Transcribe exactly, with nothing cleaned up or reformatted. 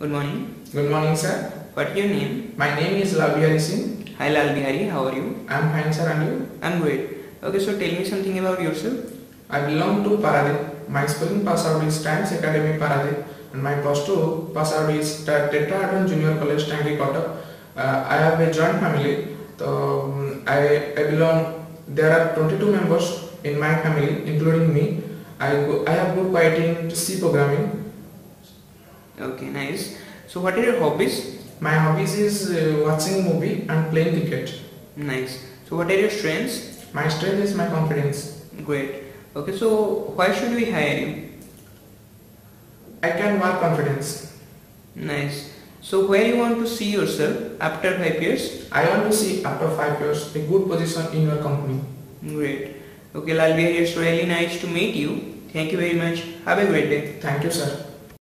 Good morning. Good morning, sir. What is your name? My name is Lal Bihari Singh. Hi Lal Bihari, how are you? I am fine, sir, and you? I'm great. Okay, so tell me something about yourself. I belong to Paradip. My schooling pass out is Times Academy Paradip, and my plus two pass out is Tetrahedron Junior College Tangri Kotak. Uh, I have a joint family. So um, I, I belong. There are twenty-two members in my family, including me. I go, I have good quality in C programming. Okay, nice. So what are your hobbies? My hobbies is uh, watching movie and playing cricket. Nice. So what are your strengths? My strength is my confidence. Great. Okay, so why should we hire you? I can work confidence. Nice. So where you want to see yourself after five years? I want to see after five years a good position in your company. Great. Okay, Lal Bihari, it's really nice to meet you. Thank you very much. Have a great day. Thank you, sir.